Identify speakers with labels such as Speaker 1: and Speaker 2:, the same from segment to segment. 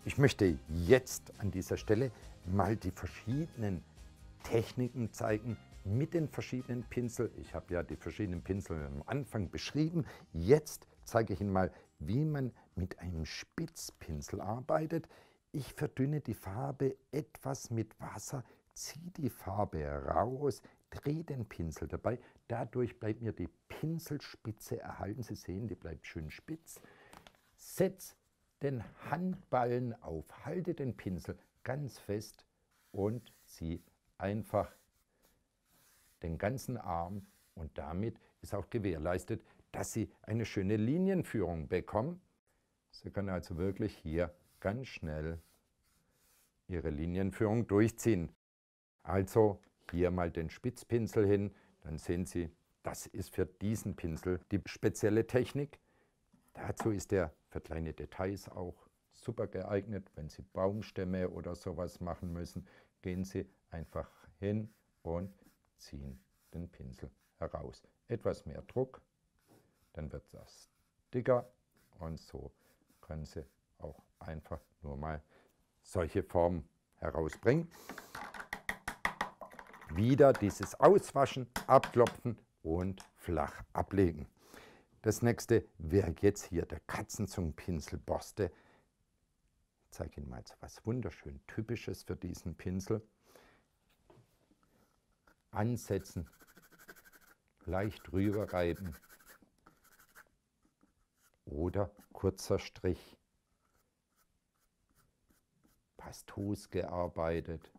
Speaker 1: Ich möchte jetzt an dieser Stelle mal die verschiedenen Techniken zeigen mit den verschiedenen Pinseln. Ich habe ja die verschiedenen Pinsel am Anfang beschrieben. Jetzt zeige ich Ihnen mal, wie man mit einem Spitzpinsel arbeitet. Ich verdünne die Farbe etwas mit Wasser, ziehe die Farbe raus, drehe den Pinsel dabei. Dadurch bleibt mir die Pinselspitze erhalten. Sie sehen, die bleibt schön spitz. Setze den Handballen auf, halte den Pinsel ganz fest und ziehe einfach den ganzen Arm, und damit ist auch gewährleistet, dass Sie eine schöne Linienführung bekommen. Sie können also wirklich hier ganz schnell Ihre Linienführung durchziehen. Also hier mal den Spitzpinsel hin, dann sehen Sie, das ist für diesen Pinsel die spezielle Technik. Dazu ist er für kleine Details auch super geeignet. Wenn Sie Baumstämme oder sowas machen müssen, gehen Sie einfach hin und ziehen den Pinsel heraus. Etwas mehr Druck, dann wird das dicker, und so können Sie auch einfach nur mal solche Formen herausbringen. Wieder dieses Auswaschen, abklopfen und flach ablegen. Das nächste wäre jetzt hier der Katzenzungenpinselborste. Ich zeige Ihnen mal so was wunderschön Typisches für diesen Pinsel. Ansetzen, leicht drüber reiben oder kurzer Strich, pastos gearbeitet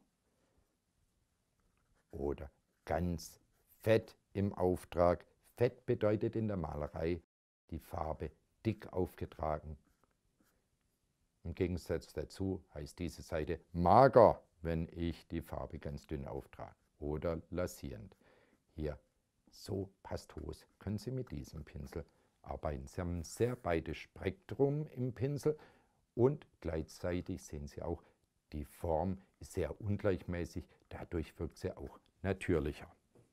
Speaker 1: oder ganz fett im Auftrag. Fett bedeutet in der Malerei die Farbe dick aufgetragen. Im Gegensatz dazu heißt diese Seite mager, wenn ich die Farbe ganz dünn auftrage, oder lasierend. Hier so pastos können Sie mit diesem Pinsel arbeiten. Sie haben ein sehr breites Spektrum im Pinsel und gleichzeitig sehen Sie auch, die Form ist sehr ungleichmäßig, dadurch wirkt sie auch natürlicher.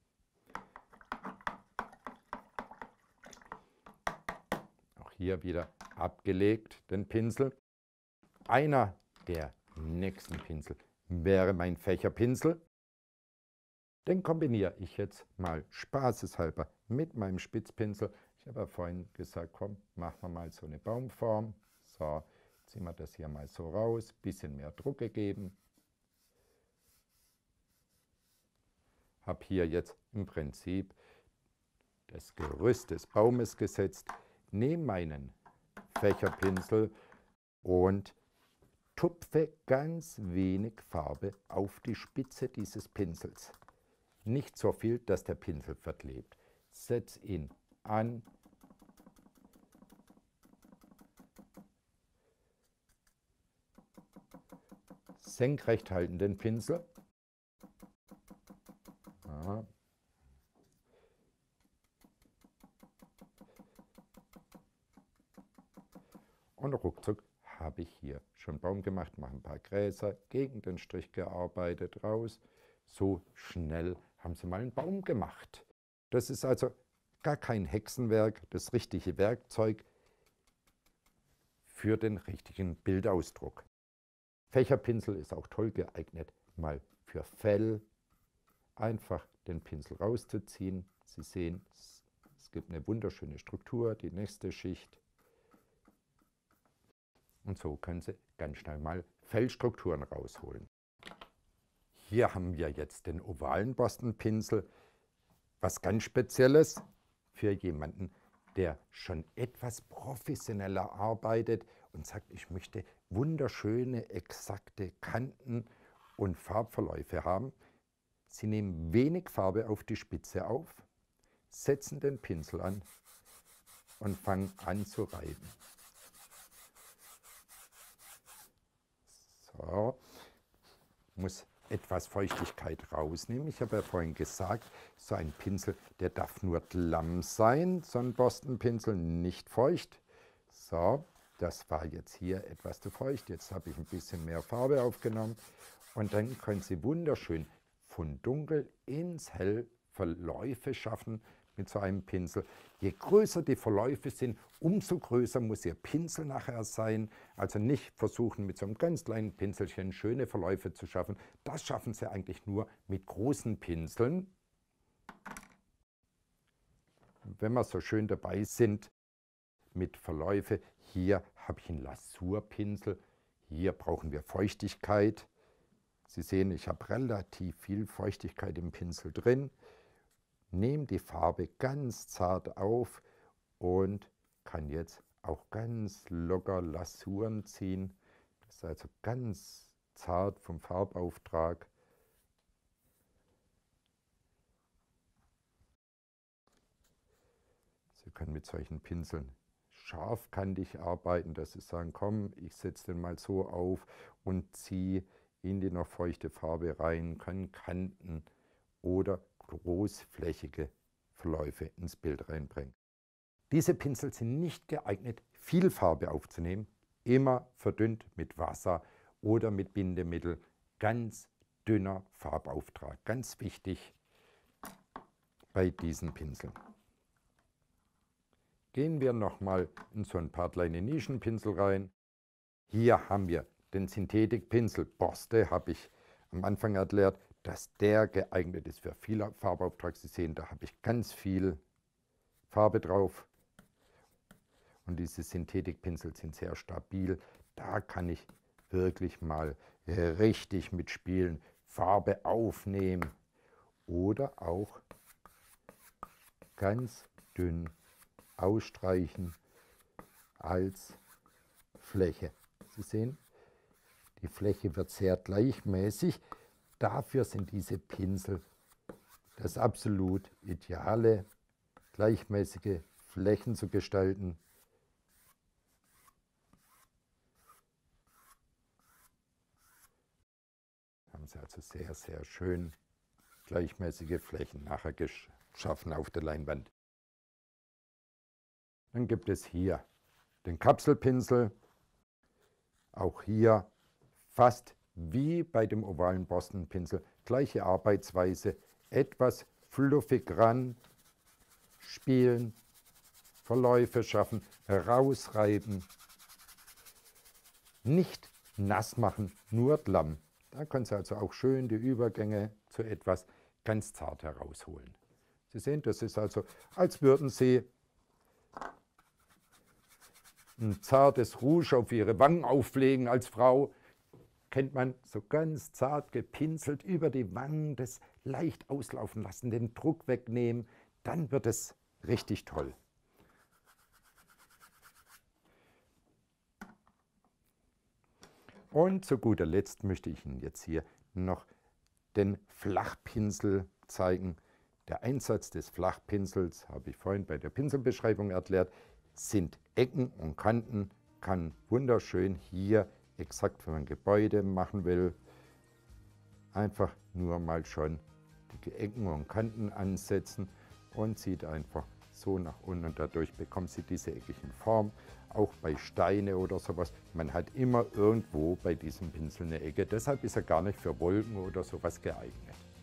Speaker 1: Auch hier wieder abgelegt den Pinsel. Einer der nächsten Pinsel wäre mein Fächerpinsel. Den kombiniere ich jetzt mal spaßeshalber mit meinem Spitzpinsel. Ich habe ja vorhin gesagt, komm, machen wir mal so eine Baumform. So, ziehen wir das hier mal so raus, bisschen mehr Druck gegeben. Habe hier jetzt im Prinzip das Gerüst des Baumes gesetzt, nehme meinen Fächerpinsel und tupfe ganz wenig Farbe auf die Spitze dieses Pinsels. Nicht so viel, dass der Pinsel verklebt. Setze ihn an. Senkrecht halten den Pinsel. Ja. Und ruckzuck habe ich hier schon Baum gemacht, mache ein paar Gräser, gegen den Strich gearbeitet, raus. So schnell haben Sie mal einen Baum gemacht. Das ist also gar kein Hexenwerk, das richtige Werkzeug für den richtigen Bildausdruck. Fächerpinsel ist auch toll geeignet, mal für Fell. Einfach den Pinsel rauszuziehen. Sie sehen, es gibt eine wunderschöne Struktur, die nächste Schicht. Und so können Sie ganz schnell mal Fellstrukturen rausholen. Hier haben wir jetzt den ovalen Borstenpinsel. Was ganz Spezielles für jemanden, der schon etwas professioneller arbeitet und sagt, ich möchte wunderschöne, exakte Kanten und Farbverläufe haben. Sie nehmen wenig Farbe auf die Spitze auf, setzen den Pinsel an und fangen an zu reiben. So, muss etwas Feuchtigkeit rausnehmen. Ich habe ja vorhin gesagt, so ein Pinsel, der darf nur klamm sein, so ein Borstenpinsel nicht feucht. So, das war jetzt hier etwas zu feucht. Jetzt habe ich ein bisschen mehr Farbe aufgenommen und dann können Sie wunderschön von dunkel ins hell Verläufe schaffen mit so einem Pinsel. Je größer die Verläufe sind, umso größer muss Ihr Pinsel nachher sein. Also nicht versuchen, mit so einem ganz kleinen Pinselchen schöne Verläufe zu schaffen. Das schaffen Sie eigentlich nur mit großen Pinseln. Wenn wir so schön dabei sind mit Verläufe, hier habe ich einen Lasurpinsel. Hier brauchen wir Feuchtigkeit. Sie sehen, ich habe relativ viel Feuchtigkeit im Pinsel drin. Nehme die Farbe ganz zart auf und kann jetzt auch ganz locker Lasuren ziehen. Das ist also ganz zart vom Farbauftrag. Sie können mit solchen Pinseln scharfkantig arbeiten, dass Sie sagen, komm, ich setze den mal so auf und ziehe in die noch feuchte Farbe rein, können Kanten oder großflächige Verläufe ins Bild reinbringen. Diese Pinsel sind nicht geeignet, viel Farbe aufzunehmen, immer verdünnt mit Wasser oder mit Bindemittel, ganz dünner Farbauftrag, ganz wichtig bei diesen Pinseln. Gehen wir nochmal in so ein paar kleine Nischenpinsel rein. Hier haben wir den Synthetikpinsel Borste, habe ich am Anfang erklärt, dass der geeignet ist für viel Farbauftrag. Sie sehen, da habe ich ganz viel Farbe drauf. Und diese Synthetikpinsel sind sehr stabil. Da kann ich wirklich mal richtig mitspielen, Farbe aufnehmen oder auch ganz dünn ausstreichen als Fläche. Sie sehen, die Fläche wird sehr gleichmäßig. Dafür sind diese Pinsel das absolut ideale, gleichmäßige Flächen zu gestalten. Haben Sie also sehr, sehr schön gleichmäßige Flächen nachher geschaffen auf der Leinwand. Dann gibt es hier den Kapselpinsel. Auch hier fast wie bei dem ovalen Borstenpinsel, gleiche Arbeitsweise, etwas fluffig ran, spielen, Verläufe schaffen, rausreiben, nicht nass machen, nur klamm. Da können Sie also auch schön die Übergänge zu etwas ganz zart herausholen. Sie sehen, das ist also, als würden Sie ein zartes Rouge auf Ihre Wangen auflegen als Frau. Kennt man, so ganz zart gepinselt über die Wangen, das leicht auslaufen lassen, den Druck wegnehmen, dann wird es richtig toll. Und zu guter Letzt möchte ich Ihnen jetzt hier noch den Flachpinsel zeigen. Der Einsatz des Flachpinsels, habe ich vorhin bei der Pinselbeschreibung erklärt, sind Ecken und Kanten, kann wunderschön hier exakt, wenn man Gebäude machen will, einfach nur mal schon die Ecken und Kanten ansetzen und zieht einfach so nach unten und dadurch bekommen Sie diese eckigen Form. Auch bei Steine oder sowas, man hat immer irgendwo bei diesem Pinsel eine Ecke, deshalb ist er gar nicht für Wolken oder sowas geeignet.